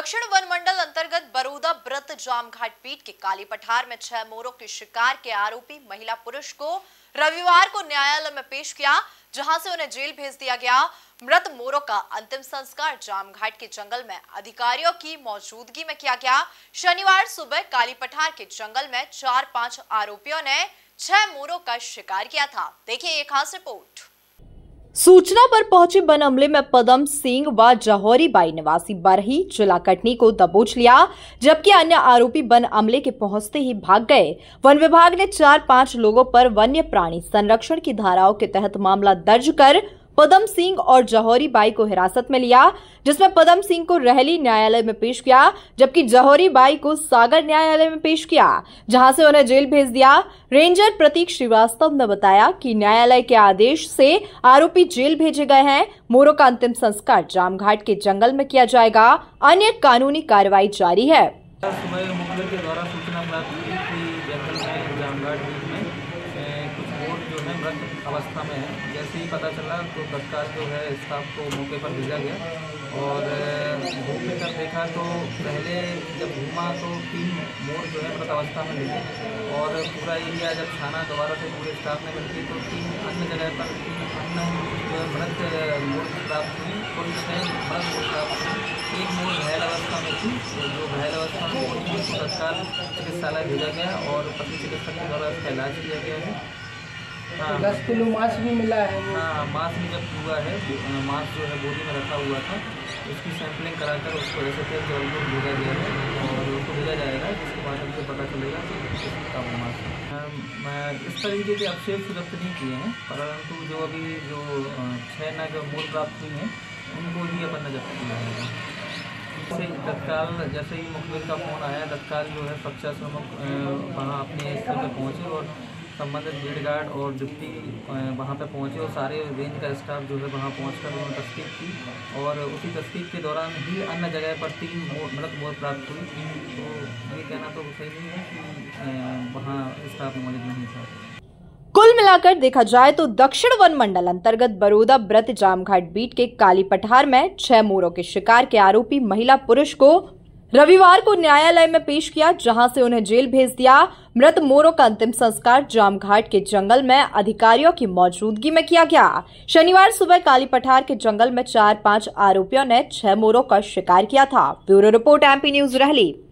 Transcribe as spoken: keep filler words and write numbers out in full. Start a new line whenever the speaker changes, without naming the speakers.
दक्षिण वन मंडल अंतर्गत बरोदा ब्रत जामघाट पीठ के काली पठार में छह मोरों के शिकार के आरोपी महिला पुरुष को रविवार को न्यायालय में पेश किया, जहां से उन्हें जेल भेज दिया गया। मृत मोरों का अंतिम संस्कार जामघाट के जंगल में अधिकारियों की मौजूदगी में किया गया। शनिवार सुबह काली पठार के जंगल में चार पांच आरोपियों ने छह मोरों का शिकार किया था। देखिए एक खास रिपोर्ट।
सूचना पर पहुंचे वन अमले में पदम सिंह व जौहरी बाई निवासी बरही जिला कटनी को दबोच लिया, जबकि अन्य आरोपी वन अमले के पहुंचते ही भाग गए। वन विभाग ने चार पांच लोगों पर वन्य प्राणी संरक्षण की धाराओं के तहत मामला दर्ज कर पदम सिंह और जौहरी बाई को हिरासत में लिया, जिसमें पदम सिंह को रहली न्यायालय में पेश किया, जबकि जौहरी बाई को सागर न्यायालय में पेश किया, जहां से उन्हें जेल भेज दिया। रेंजर प्रतीक श्रीवास्तव ने बताया कि न्यायालय के आदेश से आरोपी जेल भेजे गए हैं। मोरों का अंतिम संस्कार जामघाट के जंगल में किया जाएगा। अन्य कानूनी कार्रवाई जारी है।
सुबह मुखबिर के द्वारा सूचना प्राप्त हुई कि जंगल में जामघाट में कुछ मोर जो है मृत अवस्था में है। जैसे ही पता चला तो तत्काल जो है स्टाफ को मौके पर भेजा गया और घूम कर देखा तो पहले जब घूमा तो तीन मोर जो है मृत अवस्था में मिले और पूरा एरिया जब छाना दोबारा से पूरे स्टाफ ने मिलकर तो तीन अन्य जगह पर तीन अन्य जो है मृत मोर प्राप्त हुई। कुल छः मृत मोर प्राप्त हुई। एक मोर घायल अवस्था में थी, जो घायल अवस्था में मोर थी उसको तत्काल चिकित्सालय भेजा गया और पशु चिकित्सक के द्वारा उसका इलाज किया गया है। हाँ,
दस किलो मांस भी मिला है।
हाँ, मांस भी जब हुआ है, मांस जो है बोरी में रखा हुआ था, उसकी सैंपलिंग कराकर उसको ऐसे थे जबलपुर भेजा गया है और उसको भेजा जाएगा, जिसके माध्यम से पता चलेगा कि इसका मांस इस तरीके के अवशेष जब्त नहीं किए हैं, परंतु जो अभी जो छः ना जो मोर प्राप्त हुई हैं उनको ही अपन ने जब्त किया है। जैसे तत्काल जैसे ही मुखबिर का फ़ोन आया, तत्काल जो है सुरक्षा प्रमुख वहाँ अपने स्थल पर पहुँचे और संबंधित भीड़ गार्ड और डिप्टी वहाँ पे पहुँचे और सारे रेंज का स्टाफ जो है वहाँ पहुँचकर उन्होंने तस्दीक की और उसी तस्दीक के दौरान ही अन्य जगह पर तीन मृत मोर प्राप्त हुई। तो ये कहना तो सही नहीं है कि वहाँ स्टाफ मौजूद नहीं था।
कुल मिलाकर देखा जाए तो दक्षिण वन मंडल अंतर्गत बरोदा ब्रत जामघाट बीट के काली पठार में छह मोरों के शिकार के आरोपी महिला पुरुष को रविवार को न्यायालय में पेश किया, जहां से उन्हें जेल भेज दिया। मृत मोरों का अंतिम संस्कार जामघाट के जंगल में अधिकारियों की मौजूदगी में किया गया। शनिवार सुबह काली पठार के जंगल में चार पांच आरोपियों ने छह मोरों का शिकार किया था। ब्यूरो रिपोर्ट एमपी न्यूज रहली।